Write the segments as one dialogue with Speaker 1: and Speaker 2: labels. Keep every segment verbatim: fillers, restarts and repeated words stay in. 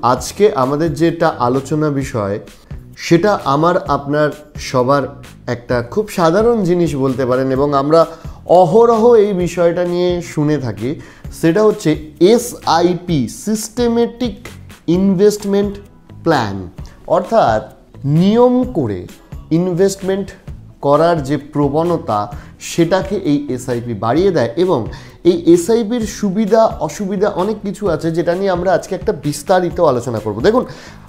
Speaker 1: আজকে আমাদের যেটা আলোচনা বিষয় সেটা আমার আপনার সবার একটা খুব সাধারণ জিনিস বলতে পারেন এবং আমরা অহরহ এই বিষয়টা নিয়ে শুনে থাকি, সেটা হচ্ছে এসআইপি, সিস্টেমেটিক ইনভেস্টমেন্ট প্ল্যান। অর্থাৎ নিয়ম করে ইনভেস্টমেন্ট করার যে প্রবণতা সেটাকে এই এসআইপি বাড়িয়ে দেয় এবং এই এসআইপির সুবিধা অসুবিধা অনেক কিছু আছে যেটা নিয়ে আমরা আজকে একটা বিস্তারিত আলোচনা করব। দেখুন,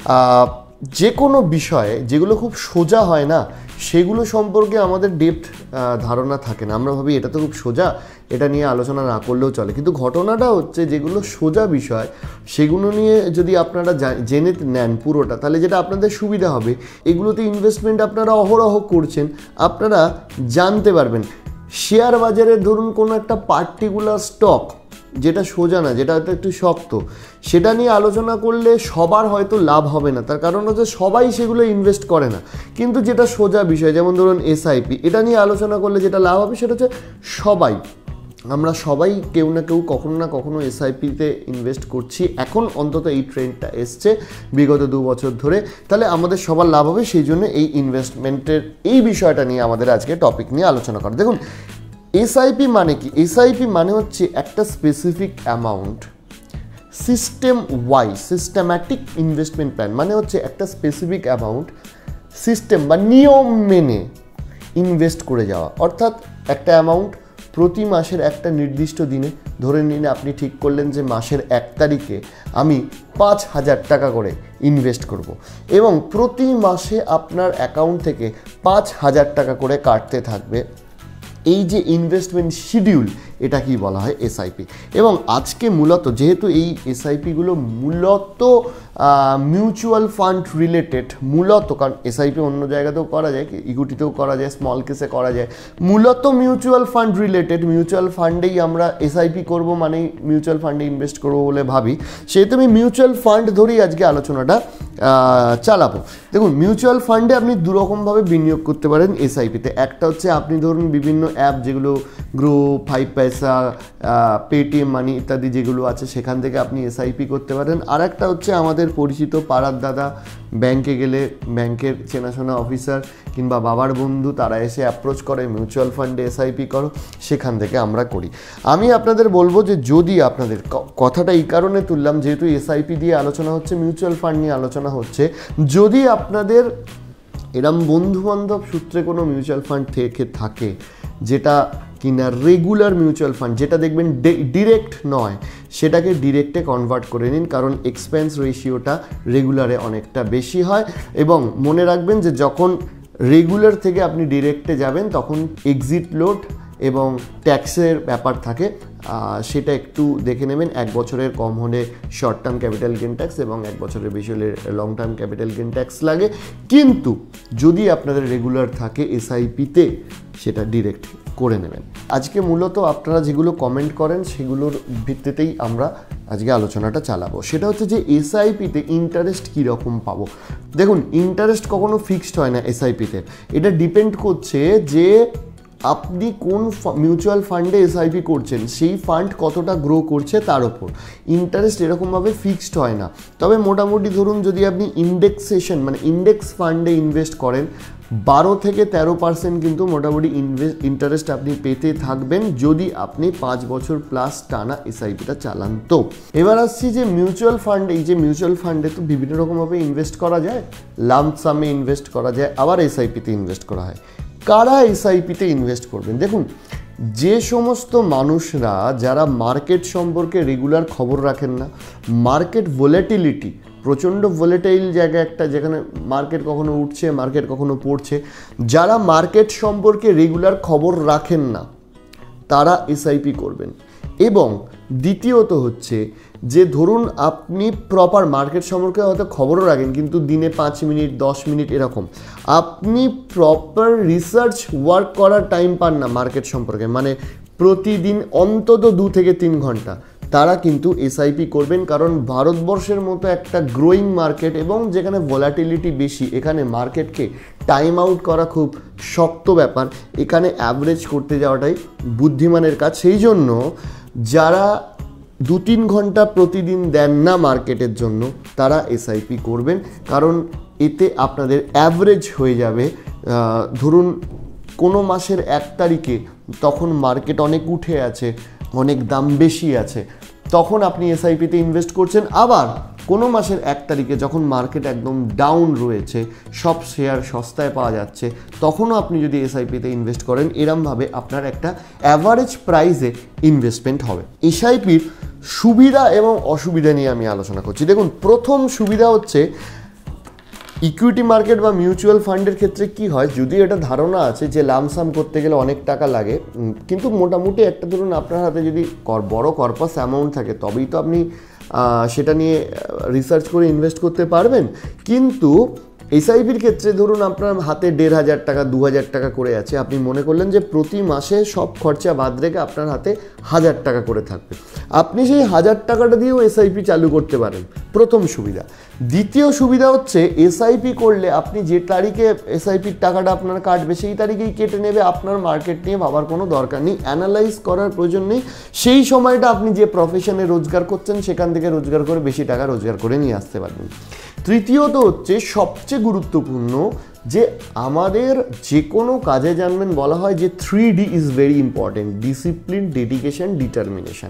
Speaker 1: যে কোনো বিষয়ে যেগুলো খুব সোজা হয় না সেগুলো সম্পর্কে আমাদের ডেপথ ধারণা থাকে না। আমরা ভাবি এটা তো খুব সোজা, এটা নিয়ে আলোচনা না করলেও চলে, কিন্তু ঘটনাটা হচ্ছে যেগুলো সোজা বিষয় সেগুলো নিয়ে যদি আপনারা জেনে নেন পুরোটা, তাহলে যেটা আপনাদের সুবিধা হবে, এগুলোতে ইনভেস্টমেন্ট আপনারা অহরহ করছেন, আপনারা জানতে পারবেন। শেয়ার বাজারে ধরুন কোনো একটা পার্টিকুলার স্টক যেটা সোজা না, যেটা হয়তো একটু শক্ত, সেটা নিয়ে আলোচনা করলে সবার হয়তো লাভ হবে না, তার কারণ হচ্ছে সবাই সেগুলো ইনভেস্ট করে না। কিন্তু যেটা সোজা বিষয়, যেমন ধরুন এসআইপি, এটা নিয়ে আলোচনা করলে যেটা লাভ হবে সেটা হচ্ছে সবাই, আমরা সবাই কেউ না কেউ কখনো না কখনো এসআইপিতে ইনভেস্ট করছি। এখন অন্তত এই ট্রেন্ডটা এসছে বিগত দু বছর ধরে, তাহলে আমাদের সবার লাভ হবে। সেই জন্য এই ইনভেস্টমেন্টের এই বিষয়টা নিয়ে আমাদের আজকে টপিক নিয়ে আলোচনা করা। দেখুন, এসআইপি মানে কি? এসআইপি মানে হচ্ছে একটা specific amount system wise, systematic investment plan মানে হচ্ছে একটা স্পেসিফিক অ্যামাউন্ট সিস্টেম বা নিয়ম মেনে ইনভেস্ট করে যাওয়া। অর্থাৎ একটা অ্যামাউন্ট প্রতি মাসের একটা নির্দিষ্ট দিনে, ধরে নিন আপনি ঠিক করলেন যে মাসের এক তারিখে আমি পাঁচ হাজার টাকা করে ইনভেস্ট করব এবং প্রতি মাসে আপনার অ্যাকাউন্ট থেকে পাঁচ হাজার টাকা করে কাটতে থাকবে। এই যে ইনভেস্টমেন্ট শিডিউল, এটা কি বলা হয়? এসআইপি। এবং আজকে মূলত যেহেতু এই এসআইপিগুলো মূলত মিউচুয়াল ফান্ড রিলেটেড, মূলত কারণ এসআইপি অন্য জায়গাতেও করা যায়, ইকুইটিতেও করা যায়, স্মল কেসে করা যায়, মূলত মিউচুয়াল ফান্ড রিলেটেড। মিউচুয়াল ফান্ডেই আমরা এসআইপি করব মানেই মিউচুয়াল ফান্ডে ইনভেস্ট করবো বলে ভাবি, সেহেতু আমি মিউচুয়াল ফান্ড ধরেই আজকে আলোচনাটা চালাবো। দেখুন, মিউচুয়াল ফান্ডে আপনি দুরকমভাবে বিনিয়োগ করতে পারেন এসআইপিতে। একটা হচ্ছে আপনি ধরুন বিভিন্ন অ্যাপ যেগুলো Groww, five paisa, Paytm money ইত্যাদি যেগুলো আছে সেখান থেকে আপনি এসআইপি করতে পারেন। আর একটা হচ্ছে আমাদের পরিচিত পাড়ার দাদা, ব্যাংকে গেলে ব্যাংকের চেনাশোনা অফিসার কিংবা বাবার বন্ধু, তারা এসে অ্যাপ্রোচ করে মিউচুয়াল ফান্ডে এসআইপি করো, সেখান থেকে আমরা করি। আমি আপনাদের বলবো যে যদি আপনাদের কথাটা এই কারণে তুললাম যেহেতু এসআইপি দিয়ে আলোচনা হচ্ছে, মিউচুয়াল ফান্ড নিয়ে আলোচনা হচ্ছে, যদি আপনাদের এরম বন্ধুবান্ধব সূত্রে কোনো মিউচুয়াল ফান্ড থেকে থাকে যেটা কিনা রেগুলার মিউচুয়াল ফান্ড, যেটা দেখবেন ডিরেক্ট নয়, সেটাকে ডিরেক্টে কনভার্ট করে নিন, কারণ এক্সপেন্স রেশিওটা রেগুলারে অনেকটা বেশি হয়। এবং মনে রাখবেন যে যখন রেগুলার থেকে আপনি ডিরেক্টে যাবেন তখন এক্সিট লোড এবং ট্যাক্সের ব্যাপার থাকে, সেটা একটু দেখে নেবেন। এক বছরের কম হলে short term capital gain tax এবং এক বছরের বেশি হলে long term capital gain tax লাগে। কিন্তু যদি আপনাদের রেগুলার থাকে এসআইপিতে, সেটা ডিরেক্ট করে নেবেন। আজকে মূলত আপনারা যেগুলো কমেন্ট করেন সেগুলোর ভিত্তিতেই আমরা আজকে আলোচনাটা চালাবো। সেটা হচ্ছে যে এসআইপিতে ইন্টারেস্ট কীরকম পাবো। দেখুন, ইন্টারেস্ট কখনো ফিক্সড হয় না এসআইপিতে, এটা ডিপেন্ড করছে যে আপনি কোন মিউচুয়াল ফান্ডে এসআইপি করছেন, সেই ফান্ড কতটা গ্রো করছে তার ওপর। ইন্টারেস্ট এরকমভাবে ফিক্সড হয় না, তবে মোটামুটি ধরুন যদি আপনি ইন্ডেক্সেশন মানে ইন্ডেক্স ফান্ডে ইনভেস্ট করেন, বারো থেকে তেরো পার্সেন্ট কিন্তু মোটামুটি ইনভেস্ট ইন্টারেস্ট আপনি পেতে থাকবেন যদি আপনি পাঁচ বছর প্লাস টানা এসআইপিটা চালান। তো এবার আসছি যে মিউচুয়াল ফান্ড, এই যে মিউচুয়াল ফান্ডে তো বিভিন্ন রকমভাবে ইনভেস্ট করা যায়, লাম্প সামে ইনভেস্ট করা যায়, আবার এসআইপিতে ইনভেস্ট করা হয়। কারা এসআইপিতে ইনভেস্ট করবেন? দেখুন, যে সমস্ত মানুষরা যারা মার্কেট সম্পর্কে রেগুলার খবর রাখেন না, মার্কেট ভোলাটিলিটি, প্রচণ্ড ভোলেটাইল জায়গা একটা, যেখানে মার্কেট কখনো উঠছে মার্কেট কখনো পড়ছে, যারা মার্কেট সম্পর্কে রেগুলার খবর রাখেন না তারা এসআইপি করবেন। এবং দ্বিতীয়ত হচ্ছে যে ধরুন আপনি প্রপার মার্কেট সম্পর্কে হয়তো খবরও রাখেন কিন্তু দিনে পাঁচ মিনিট দশ মিনিট এরকম, আপনি প্রপার রিসার্চ ওয়ার্ক করার টাইম পান না মার্কেট সম্পর্কে, মানে প্রতিদিন অন্তত দু থেকে তিন ঘন্টা, তারা কিন্তু এসআইপি করবেন। কারণ ভারতবর্ষের মতো একটা গ্রোয়িং মার্কেট এবং যেখানে ভোলাটিলিটি বেশি, এখানে মার্কেটকে টাইম আউট করা খুব শক্ত ব্যাপার, এখানে অ্যাভারেজ করতে যাওয়াটাই বুদ্ধিমানের কাজ। সেই জন্য যারা দু তিন ঘন্টা প্রতিদিন দেন না মার্কেটের জন্য, তারা এসআইপি করবেন, কারণ এতে আপনাদের অ্যাভারেজ হয়ে যাবে। ধরুন কোনো মাসের এক তারিখে তখন মার্কেট অনেক উঠে আছে, অনেক দাম বেশি আছে, তখন আপনি এসআইপিতে ইনভেস্ট করছেন। আবার কোনো মাসের এক তারিখে যখন মার্কেট একদম ডাউন রয়েছে, সব শেয়ার সস্তায় পাওয়া যাচ্ছে, তখনও আপনি যদি এসআইপিতে ইনভেস্ট করেন, এরমভাবে আপনার একটা অ্যাভারেজ প্রাইসে ইনভেস্টমেন্ট হবে। এসআইপির সুবিধা এবং অসুবিধা নিয়ে আমি আলোচনা করছি। দেখুন, প্রথম সুবিধা হচ্ছে ইকুইটি মার্কেট বা মিউচুয়াল ফান্ডের ক্ষেত্রে কি হয়, যদি এটা ধারণা আছে যে লামসাম করতে গেলে অনেক টাকা লাগে, কিন্তু মোটামুটি একটা ধরুন আপনার হাতে যদি বড় কর্পাস অ্যামাউন্ট থাকে, তবেই তো আপনি সেটা নিয়ে রিসার্চ করে ইনভেস্ট করতে পারবেন। কিন্তু এসআইপির ক্ষেত্রে ধরুন আপনার হাতে দেড় হাজার টাকা দু হাজার টাকা করে আছে, আপনি মনে করলেন যে প্রতি মাসে সব খরচা বাদ রেখে আপনার হাতে হাজার টাকা করে থাকবে, আপনি সেই হাজার টাকাটা দিয়েও এসআইপি চালু করতে পারেন, প্রথম সুবিধা। দ্বিতীয় সুবিধা হচ্ছে এসআইপি করলে আপনি যে তারিখে এসআইপির টাকাটা আপনার কাটবে সেই তারিখেই কেটে নেবে, আপনার মার্কেট নিয়ে ভাবার কোনো দরকার নেই, অ্যানালাইজ করার প্রয়োজন নেই। সেই সময়টা আপনি যে প্রফেশনে রোজগার করছেন সেখান থেকে রোজগার করে বেশি টাকা রোজগার করে নিয়ে আসতে পারবেন। তৃতীয়ত হচ্ছে সবচেয়ে গুরুত্বপূর্ণ, যে আমাদের যে কোনো কাজে জানবেন বলা হয় যে three D is very important, discipline, dedication, determination.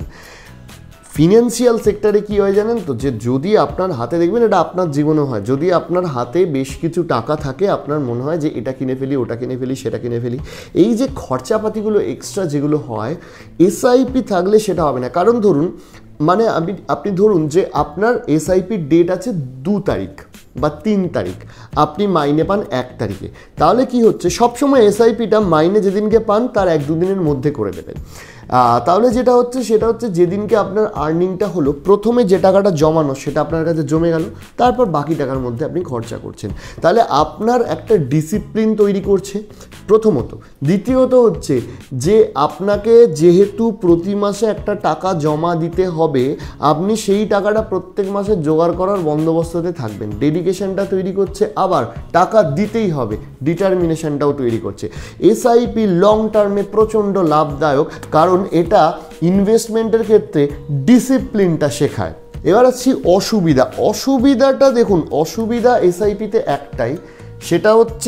Speaker 1: Financial সেক্টরে কী হয় জানেন তো, যে যদি আপনার হাতে, দেখবেন এটা আপনার জীবনে হয়, যদি আপনার হাতে বেশ কিছু টাকা থাকে, আপনার মনে হয় যে এটা কিনে ফেলি, ওটা কিনে ফেলি, সেটা কিনে ফেলি, এই যে খরচাপাতিগুলো এক্সট্রা যেগুলো হয়, এসআইপি থাকলে সেটা হবে না। কারণ ধরুন মানে আমি আপনি ধরুন যে আপনার এসআইপির ডেট আছে দু তারিখ বা তিন তারিখ, আপনি মাইনে পান এক তারিখে, তাহলে কি হচ্ছে, সবসময় এসআইপিটা মাইনে যেদিনকে পান তার এক দুদিনের মধ্যে করে দেবেন। তাহলে যেটা হচ্ছে সেটা হচ্ছে যেদিনকে আপনার আর্নিংটা হলো, প্রথমে যে টাকাটা জমানো সেটা আপনার কাছে জমে গেল, তারপর বাকি টাকার মধ্যে আপনি খরচা করছেন, তাহলে আপনার একটা ডিসিপ্লিন তৈরি করছে প্রথমত। দ্বিতীয়ত হচ্ছে যে আপনাকে যেহেতু প্রতি মাসে একটা টাকা জমা দিতে হবে, আপনি সেই টাকাটা প্রত্যেক মাসে জোগাড় করার বন্দোবস্ততে থাকবেন, ডেডিকেশনটা তৈরি করছে, আবার টাকা দিতেই হবে, ডিটারমিনেশনটাও তৈরি করছে। এসআইপি লং টার্মে প্রচণ্ড লাভদায়ক, কারণ এটা ইনভেস্টমেন্টের ক্ষেত্রে ডিসিপ্লিনটা শেখায়। এবার আসছি অসুবিধা। অসুবিধাটা দেখুন, অসুবিধা এসআইপিতে একটাই, সেটা হচ্ছে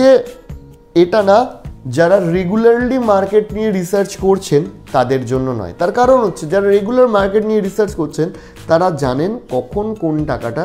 Speaker 1: এটা না, যারা রেগুলারলি মার্কেট নিয়ে রিসার্চ করছেন তাদের জন্য নয়। তার কারণ হচ্ছে যারা রেগুলার মার্কেট নিয়ে রিসার্চ করছেন তারা জানেন কখন কোন টাকাটা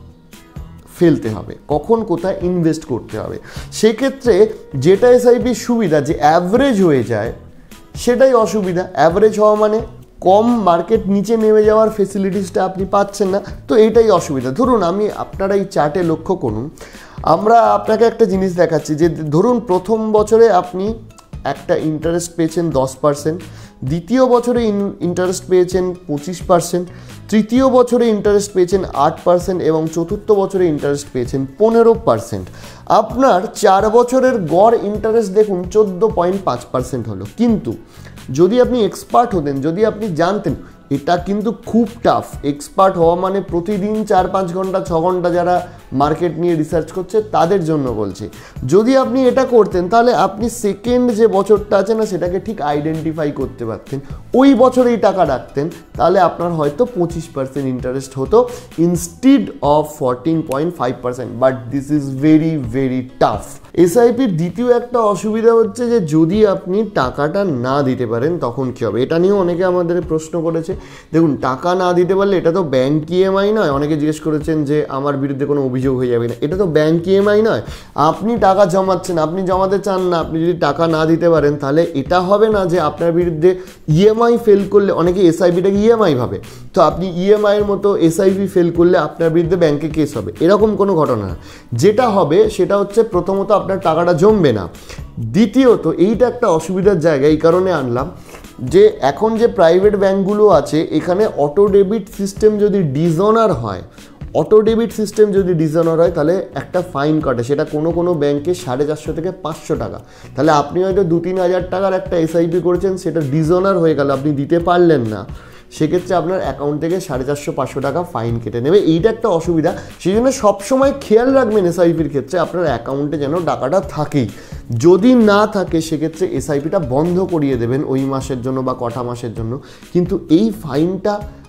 Speaker 1: ফেলতে হবে, কখন কোথায় ইনভেস্ট করতে হবে। সেক্ষেত্রে যেটা এসআইপির সুবিধা, যে অ্যাভারেজ হয়ে যায়, সেটাই অসুবিধা। অ্যাভারেজ হওয়া মানে কম মার্কেট নিচে নেমে যাওয়ার ফেসিলিটিসটা আপনি পাচ্ছেন না, তো এইটাই অসুবিধা। ধরুন আমি আপনারা এই চার্টে লক্ষ্য করুন, আমরা আপনাকে একটা জিনিস দেখাচ্ছি, যে ধরুন প্রথম বছরে আপনি একটা ইন্টারেস্ট পেয়েছেন দশ পার্সেন্ট, দ্বিতীয় বছরে ইন্টারেস্ট পেয়েছেন পঁচিশ পার্সেন্ট, তৃতীয় বছরে ইন্টারেস্ট পেয়েছেন আট পার্সেন্ট এবং চতুর্থ বছরে ইন্টারেস্ট পেয়েছেন পনেরো পার্সেন্ট। আপনার চার বছরের গড় ইন্টারেস্ট দেখুন চোদ্দো পয়েন্ট পাঁচ পার্সেন্ট হলো। কিন্তু যদি আপনি এক্সপার্ট হতেন, যদি আপনি জানতেন, এটা কিন্তু খুব টাফ। এক্সপার্ট হওয়া মানে প্রতিদিন চার পাঁচ ঘন্টা ছ ঘন্টা যারা মার্কেট নিয়ে রিসার্চ করছে তাদের জন্য বলছি। যদি আপনি এটা করতেন তাহলে আপনি সেকেন্ড যে বছরটা আছে না সেটাকে ঠিক আইডেন্টিফাই করতে পারতেন, ওই বছরেই টাকা রাখতেন, তাহলে আপনার হয়তো পঁচিশ পার্সেন্ট ইন্টারেস্ট হতো instead of fourteen point five percent. But this is very very tough. এসআইপির দ্বিতীয় একটা অসুবিধা হচ্ছে যে যদি আপনি টাকাটা না দিতে পারেন তখন কী হবে, এটা নিয়েও অনেকে আমাদের প্রশ্ন করেছে। দেখুন, টাকা না দিতে পারলে এটা তো ব্যাংক ইএমআই নয়। অনেকে জিজ্ঞেস করেছেন যে আমার বিরুদ্ধে কোনো অভিযোগ হয়ে যাবে না, এটা তো ব্যাংক ইএমআই নয়। আপনি টাকা জমাচ্ছেন, আপনি জমাতে চান না, আপনি যদি টাকা না দিতে পারেন তাহলে এটা হবে না যে আপনার বিরুদ্ধে ইএমআই ফেল করলে, অনেকে এসআইপিটাকে ইএমআই ভাবে, তো আপনি ইএমআইয়ের মতো এসআইপি ফেল করলে আপনার বিরুদ্ধে ব্যাংকে কেস হবে, এরকম কোনো ঘটনা না। যেটা হবে সেটা হচ্ছে প্রথমত আপনার টাকাটা জমবে না, দ্বিতীয়ত এইটা একটা অসুবিধার জায়গা, এই কারণে আনলাম যে এখন যে প্রাইভেট ব্যাঙ্কগুলো আছে এখানে অটো ডেবিট সিস্টেম যদি ডিসঅনার হয়, অটো ডেবিট সিস্টেম যদি ডিসঅনার হয় তাহলে একটা ফাইন কাটে, সেটা কোনো কোনো ব্যাংকে সাড়ে চারশো থেকে পাঁচশো টাকা। তাহলে আপনি হয়তো দু তিন হাজার টাকার একটা এসআইপি করেছেন, সেটা ডিসঅনার হয়ে গেল, আপনি দিতে পারলেন না, সেক্ষেত্রে আপনার অ্যাকাউন্ট থেকে সাড়ে চারশো পাঁচশো টাকা ফাইন কেটে নেবে। এইটা একটা অসুবিধা। সেই জন্য সবসময় খেয়াল রাখবেন এসআইপির ক্ষেত্রে আপনার অ্যাকাউন্টে যেন টাকাটা থাকেই, যদি না থাকে সেক্ষেত্রে এসআইপিটা বন্ধ করিয়ে দেবেন ওই মাসের জন্য বা কটা মাসের জন্য। কিন্তু এই ফাইনটা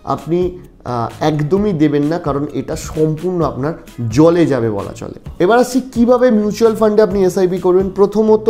Speaker 1: আপনি একদমই দেবেন না, কারণ এটা সম্পূর্ণ আপনার জলে যাবে বলা চলে। এবার আসছি কীভাবে মিউচুয়াল ফান্ডে আপনি এসআইপি করবেন। প্রথমত,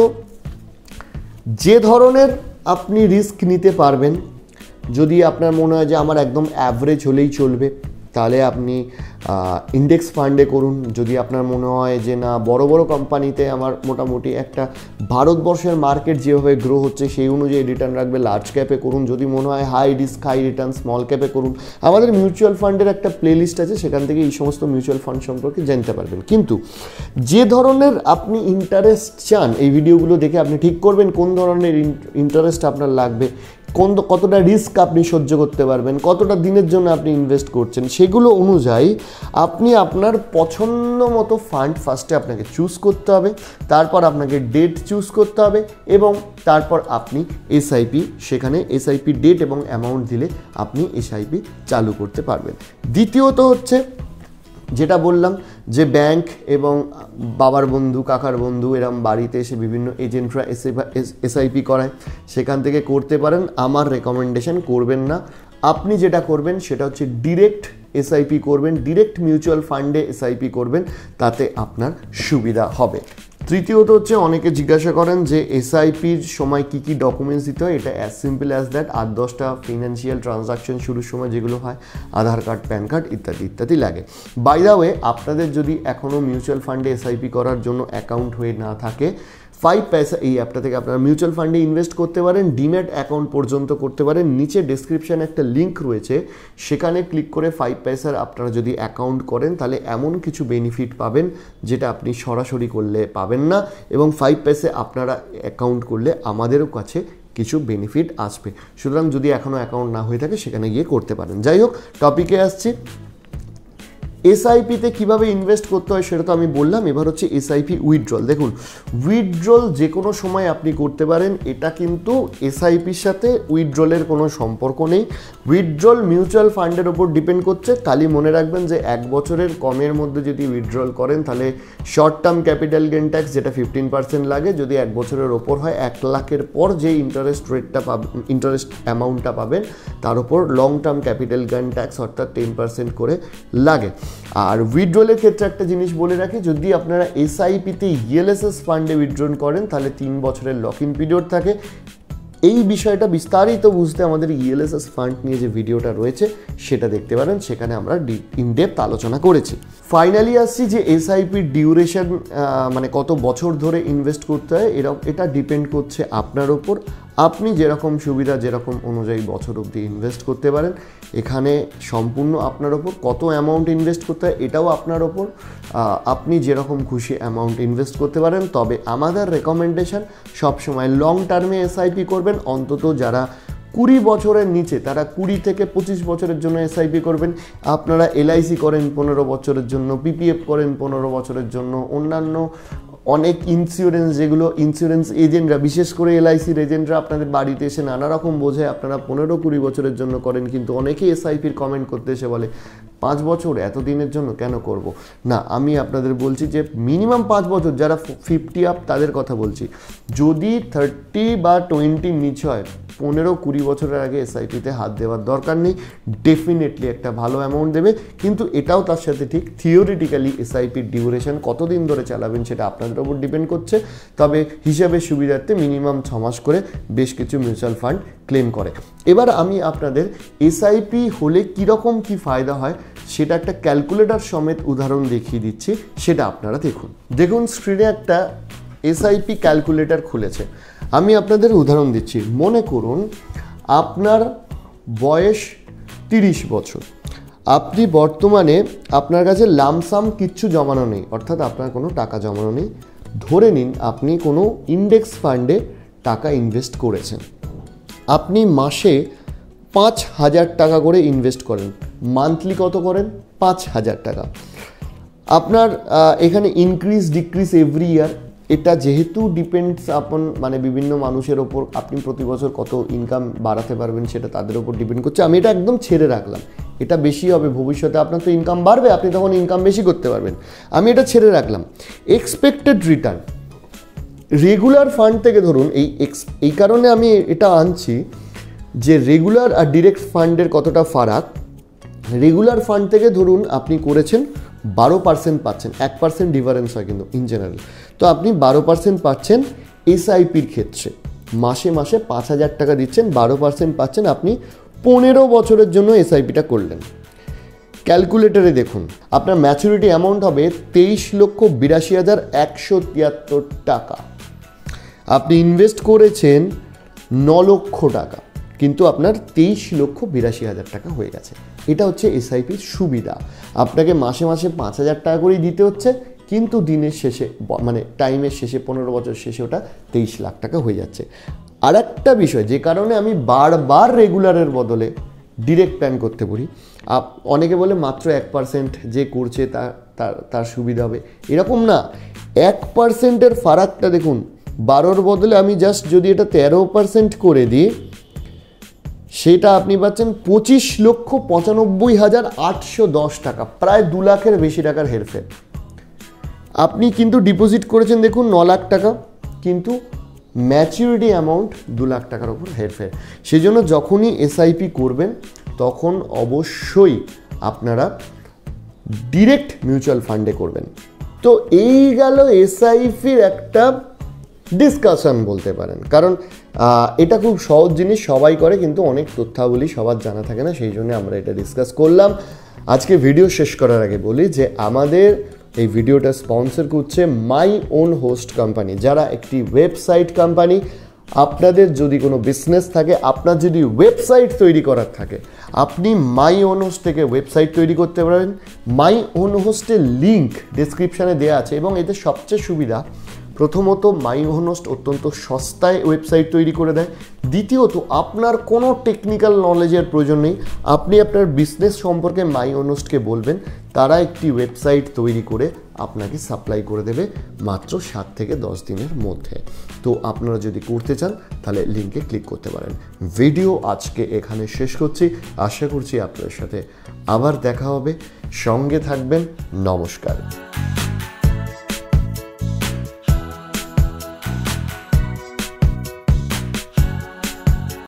Speaker 1: যে ধরনের আপনি রিস্ক নিতে পারবেন, যদি আপনার মনে হয় যে আমার একদম অ্যাভারেজ হলেই চলবে, তাহলে আপনি ইন্ডেক্স ফান্ডে করুন। যদি আপনার মনে হয় যে না, বড় বড় কোম্পানিতে আমার মোটামুটি একটা ভারতবর্ষের মার্কেট যেভাবে গ্রো হচ্ছে সেই অনুযায়ী রিটার্ন রাখবে, লার্জ ক্যাপে করুন। যদি মনে হয় high risk high return, small ক্যাপে করুন। আমাদের মিউচুয়াল ফান্ডের একটা প্লেলিস্ট আছে, সেখান থেকে এই সমস্ত মিউচুয়াল ফান্ড সম্পর্কে জানতে পারবেন। কিন্তু যে ধরনের আপনি ইন্টারেস্ট চান, এই ভিডিওগুলো দেখে আপনি ঠিক করবেন কোন ধরনের ইন্টারেস্ট আপনার লাগবে, কোন কতটা রিস্ক আপনি সহ্য করতে পারবেন, কতটা দিনের জন্য আপনি ইনভেস্ট করছেন, সেগুলো অনুযায়ী আপনি আপনার পছন্দ মতো ফান্ড ফার্স্টে আপনাকে চুজ করতে হবে। তারপর আপনাকে ডেট চুজ করতে হবে এবং তারপর আপনি এসআইপি, সেখানে এসআইপি ডেট এবং অ্যামাউন্ট দিলে আপনি এসআইপি চালু করতে পারবেন। দ্বিতীয়ত হচ্ছে যেটা বললাম যে ব্যাংক এবং বাবার বন্ধু, কাকার বন্ধু এরম বাড়িতে এসে বিভিন্ন এজেন্টরা এসআইপি করায়, সেখান থেকে করতে পারেন। আমার রেকমেন্ডেশন করবেন না। আপনি যেটা করবেন সেটা হচ্ছে ডিরেক্ট এসআইপি করবেন, ডিরেক্ট মিউচুয়াল ফান্ডে এসআইপি করবেন, তাতে আপনার সুবিধা হবে। তৃতীয়ত হচ্ছে অনেকে জিজ্ঞাসা করেন যে এসআইপির সময় কী কী ডকুমেন্টস দিতে হয়। এটা অ্যাজ সিম্পল অ্যাজ দ্যাট, আট দশটা ফিনান্সিয়াল ট্রানজাকশন শুরুর সময় যেগুলো হয়, আধার কার্ড, প্যান কার্ড ইত্যাদি ইত্যাদি লাগে। বাই দ্য ওয়ে, আপনাদের যদি এখনও মিউচুয়াল ফান্ডে এসআইপি করার জন্য অ্যাকাউন্ট হয়ে না থাকে, ফাইভ পয়সা এই অ্যাপটা থেকে আপনারা মিউচুয়াল ফান্ডে ইনভেস্ট করতে পারেন, ডিম্যাট অ্যাকাউন্ট পর্যন্ত করতে পারেন। নিচে ডেসক্রিপশানে একটা লিঙ্ক রয়েছে, সেখানে ক্লিক করে ফাইভ পয়সার আপনারা যদি অ্যাকাউন্ট করেন তাহলে এমন কিছু বেনিফিট পাবেন যেটা আপনি সরাসরি করলে পাবেন না, এবং ফাইভ পয়সা আপনারা অ্যাকাউন্ট করলে আমাদেরও কাছে কিছু বেনিফিট আসবে। সুতরাং যদি এখনও অ্যাকাউন্ট না হয়ে থাকে সেখানে গিয়ে করতে পারেন। যাই হোক, টপিকে আসছি। এসআইপিতে কীভাবে ইনভেস্ট করতে হয় সেটা তো আমি বললাম। এবার হচ্ছে এসআইপি উইথড্রল। দেখুন, উইথড্রল যে কোনো সময় আপনি করতে পারেন, এটা কিন্তু এসআইপির সাথে উইথড্রলের কোনো সম্পর্ক নেই। উইথড্রল মিউচুয়াল ফান্ডের ওপর ডিপেন্ড করছে। খালি মনে রাখবেন যে এক বছরের কমের মধ্যে যদি উইথড্রল করেন তাহলে short term capital gain tax যেটা ফিফটিন পার্সেন্ট লাগে, যদি এক বছরের ওপর হয় এক লাখের পর যে ইন্টারেস্ট রেটটা পাবেন, ইন্টারেস্ট অ্যামাউন্টটা পাবেন, তার উপর long term capital gain tax অর্থাৎ টেন পার্সেন্ট করে লাগে। আর উইথড্রলের ক্ষেত্রে একটা জিনিস বলে রাখি, যদি আপনারা এসআইপিতে ইএলএসএস ফান্ডে উইথড্রল করেন তাহলে তিন বছরের লক ইন পিরিয়ড থাকে। এই বিষয়টা বিস্তারিত বুঝতে আমাদের ইএলএসএস ফান্ড নিয়ে যে ভিডিওটা রয়েছে সেটা দেখতে পারেন, সেখানে আমরা ইনডেপথ আলোচনা করেছি। ফাইনালি আসছি যে এসআইপির ডিউরেশন, মানে কত বছর ধরে ইনভেস্ট করতে হয়, এরকম এটা ডিপেন্ড করছে আপনার ওপর। আপনি যেরকম সুবিধা, যেরকম অনুযায়ী বছর অবধি ইনভেস্ট করতে পারেন। এখানে সম্পূর্ণ আপনার ওপর কত অ্যামাউন্ট ইনভেস্ট করতে হয় এটাও আপনার ওপর, আপনি যেরকম খুশি অ্যামাউন্ট ইনভেস্ট করতে পারেন। তবে আমাদের রেকমেন্ডেশন সবসময় লং টার্মে এসআইপি করবেন। অন্তত যারা কুড়ি বছরের নিচে তারা কুড়ি থেকে পঁচিশ বছরের জন্য এসআইপি করবেন। আপনারা এলআইসি করেন পনেরো বছরের জন্য, পিপিএফ করেন পনেরো বছরের জন্য, অন্যান্য অনেক ইন্স্যুরেন্স, যেগুলো ইন্স্যুরেন্স এজেন্টরা, বিশেষ করে এলআইসির এজেন্টরা আপনাদের বাড়িতে এসে নানা রকম বোঝায়, আপনারা পনেরো কুড়ি বছরের জন্য করেন। কিন্তু অনেকেই এসআইপির কমেন্ট করতে এসে বলে পাঁচ বছর এত দিনের জন্য কেন করব না। আমি আপনাদের বলছি যে মিনিমাম পাঁচ বছর, যারা ফিফটি আপ তাদের কথা বলছি। যদি থার্টি বা টোয়েন্টির নিচে হয়, পনেরো কুড়ি বছরের আগে এসআইপিতে হাত দেওয়ার দরকার নেই। ডেফিনেটলি একটা ভালো অ্যামাউন্ট দেবে, কিন্তু এটাও তার সাথে ঠিক থিওরিটিক্যালি এসআইপির ডিউরেশন কতদিন ধরে চালাবেন সেটা আপনাদের উপর ডিপেন্ড করছে। তবে হিসাবের সুবিধার্থে মিনিমাম ছ মাস করে বেশ কিছু মিউচুয়াল ফান্ড ক্লেম করে। এবার আমি আপনাদের এসআইপি হলে কীরকম কী ফায়দা হয় সেটা একটা ক্যালকুলেটর সমেত উদাহরণ দেখিয়ে দিচ্ছি, সেটা আপনারা দেখুন। দেখুন, স্ক্রিনে একটা এসআইপি ক্যালকুলেটর খুলেছে। আমি আপনাদের উদাহরণ দিচ্ছি। মনে করুন আপনার বয়স তিরিশ বছর, আপনি বর্তমানে আপনার কাছে লামসাম কিচ্ছু জমানো নেই, অর্থাৎ আপনার কোনো টাকা জমানো নেই। ধরে নিন আপনি কোনো ইন্ডেক্স ফান্ডে টাকা ইনভেস্ট করেছেন। আপনি মাসে পাঁচ হাজার টাকা করে ইনভেস্ট করেন। মান্থলি কত করেন? পাঁচ হাজার টাকা। আপনার এখানে ইনক্রিজ ডিক্রিজ এভরি ইয়ার, এটা যেহেতু ডিপেন্ডস আপন, মানে বিভিন্ন মানুষের ওপর আপনি প্রতি বছর কত ইনকাম বাড়াতে পারবেন সেটা তাদের ওপর ডিপেন্ড করছে। আমি এটা একদম ছেড়ে রাখলাম, এটা বেশি হবে ভবিষ্যতে, আপনার তো ইনকাম বাড়বে, আপনি তখন ইনকাম বেশি করতে পারবেন। আমি এটা ছেড়ে রাখলাম। এক্সপেক্টেড রিটার্ন রেগুলার ফান্ড থেকে ধরুন, এই এক্স এই কারণে আমি এটা আনছি যে রেগুলার আর ডিরেক্ট ফান্ডের কতটা ফারাক। রেগুলার ফান্ড থেকে ধরুন আপনি করেছেন বারো পার্সেন্ট পাচ্ছেন, এক পার্সেন্ট ডিফারেন্স হয় কিন্তু ইন জেনারেল, তো আপনি বারো পার্সেন্ট পাচ্ছেন এসআইপির ক্ষেত্রে, মাসে মাসে পাঁচ হাজার টাকা দিচ্ছেন, বারো পার্সেন্ট পাচ্ছেন, আপনি পনেরো বছরের জন্য এসআইপিটা করলেন। ক্যালকুলেটরে দেখুন আপনার ম্যাচুরিটি অ্যামাউন্ট হবে তেইশ লক্ষ বিরাশি হাজার একশো তিয়াত্তর টাকা। আপনি ইনভেস্ট করেছেন ন লক্ষ টাকা, কিন্তু আপনার তেইশ লক্ষ বিরাশি হাজার টাকা হয়ে গেছে। এটা হচ্ছে এসআইপির সুবিধা। আপনাকে মাসে মাসে পাঁচ হাজার টাকা করেই দিতে হচ্ছে, কিন্তু দিনের শেষে মানে টাইমের শেষে পনেরো বছর শেষে ওটা তেইশ লাখ টাকা হয়ে যাচ্ছে। আর একটা বিষয় যে কারণে আমি বারবার রেগুলারের বদলে ডিরেক্ট প্ল্যান করতে পারি, আপ অনেকে বলে মাত্র এক পার্সেন্ট যে করছে তার তার তার সুবিধা হবে, এরকম না। এক পার্সেন্টের ফারাকটা দেখুন, বারোর বদলে আমি জাস্ট যদি এটা তেরো পার্সেন্ট করে দিই, সেটা আপনি পাচ্ছেন পঁচিশ লক্ষ পঁচানব্বই হাজার আটশো দশ টাকা, প্রায় দু লাখের বেশি টাকার হেরফের। আপনি কিন্তু ডিপোজিট করেছেন দেখুন ন লাখ টাকা, কিন্তু ম্যাচিউরিটি অ্যামাউন্ট দু লাখ টাকার ওপর হেরফের। সেই জন্য যখনই এসআইপি করবেন তখন অবশ্যই আপনারা ডিরেক্ট মিউচুয়াল ফান্ডে করবেন। তো এই গেল এসআইপির একটা ডিসকাশন বলতে পারেন, কারণ এটা খুব সহজ জিনিস, সবাই করে, কিন্তু অনেক তথ্যাবলী সবার জানা থাকে না, সেই জন্য আমরা এটা ডিসকাস করলাম। আজকে ভিডিও শেষ করার আগে বলি যে আমাদের এই ভিডিওটা স্পন্সর করছে মাই ওন হোস্ট কোম্পানি, যারা একটি ওয়েবসাইট কোম্পানি। আপনাদের যদি কোনো বিজনেস থাকে, আপনার যদি ওয়েবসাইট তৈরি করার থাকে, আপনি মাই ওন হোস্ট থেকে ওয়েবসাইট তৈরি করতে পারেন। মাই ওন হোস্টের লিঙ্ক ডেসক্রিপশানে দেওয়া আছে, এবং এতে সবচেয়ে সুবিধা, প্রথমত মাই ওন হোস্ট অত্যন্ত সস্তায় ওয়েবসাইট তৈরি করে দেয়। দ্বিতীয়ত আপনার কোনো টেকনিক্যাল নলেজের প্রয়োজন নেই, আপনি আপনার বিজনেস সম্পর্কে মাই ওন হোস্টকে বলবেন, তারা একটি ওয়েবসাইট তৈরি করে আপনাকে সাপ্লাই করে দেবে মাত্র সাত থেকে দশ দিনের মধ্যে। তো আপনারা যদি করতে চান তাহলে লিঙ্কে ক্লিক করতে পারেন। ভিডিও আজকে এখানে শেষ করছি, আশা করছি আপনার সাথে আবার দেখা হবে, সঙ্গে থাকবেন, নমস্কার।